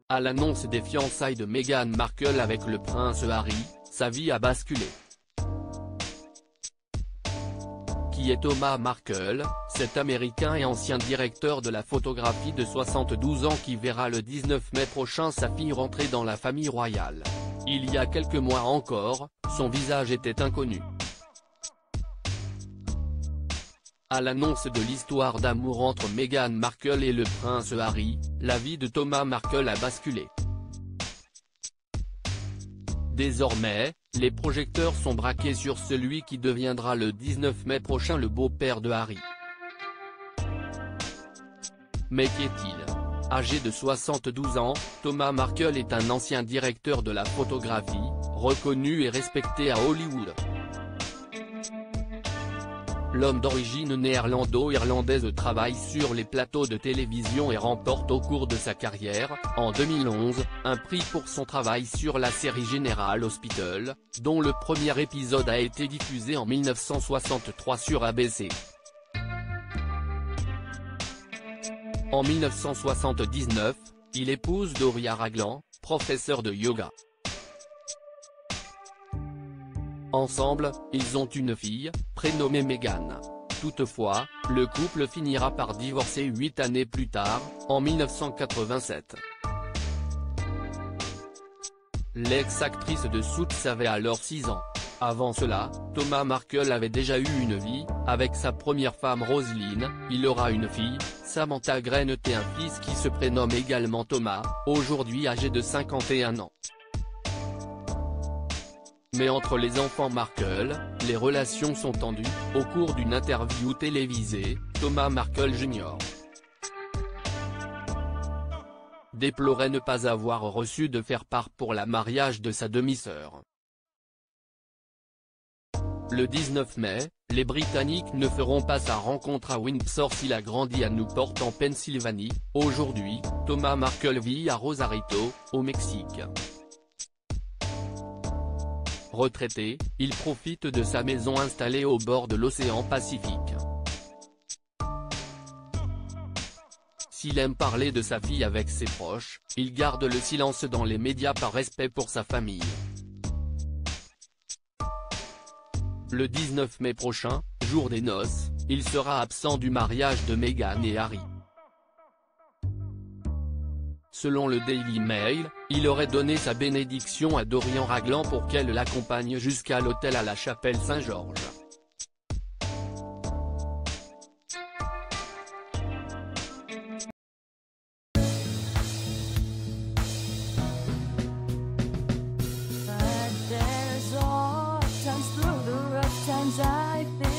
À l'annonce des fiançailles de Meghan Markle avec le prince Harry, sa vie a basculé. Qui est Thomas Markle, cet Américain et ancien directeur de la photographie de 72 ans qui verra le 19 mai prochain sa fille rentrer dans la famille royale. Il y a quelques mois encore, son visage était inconnu. À l'annonce de l'histoire d'amour entre Meghan Markle et le prince Harry, la vie de Thomas Markle a basculé. Désormais, les projecteurs sont braqués sur celui qui deviendra le 19 mai prochain le beau-père de Harry. Mais qui est-il ? Âgé de 72 ans, Thomas Markle est un ancien directeur de la photographie, reconnu et respecté à Hollywood. L'homme d'origine néerlando-irlandaise travaille sur les plateaux de télévision et remporte au cours de sa carrière, en 2011, un prix pour son travail sur la série General Hospital, dont le premier épisode a été diffusé en 1963 sur ABC. En 1979, il épouse Doria Ragland, professeure de yoga. Ensemble, ils ont une fille, prénommée Meghan. Toutefois, le couple finira par divorcer 8 années plus tard, en 1987. L'ex-actrice de Suits avait alors 6 ans. Avant cela, Thomas Markle avait déjà eu une vie, avec sa première femme Roselyne, il aura une fille, Samantha Grain et un fils qui se prénomme également Thomas, aujourd'hui âgé de 51 ans. Mais entre les enfants Markle, les relations sont tendues. Au cours d'une interview télévisée, Thomas Markle Jr. déplorait ne pas avoir reçu de faire-part pour le mariage de sa demi-sœur. Le 19 mai, les Britanniques ne feront pas sa rencontre à Windsor s'il a grandi à Newport en Pennsylvanie. Aujourd'hui, Thomas Markle vit à Rosarito, au Mexique. Retraité, il profite de sa maison installée au bord de l'océan Pacifique. S'il aime parler de sa fille avec ses proches, il garde le silence dans les médias par respect pour sa famille. Le 19 mai prochain, jour des noces, il sera absent du mariage de Meghan et Harry. Selon le Daily Mail, il aurait donné sa bénédiction à Doria Ragland pour qu'elle l'accompagne jusqu'à l'hôtel à la chapelle Saint-Georges. But there's all times through the rough times I think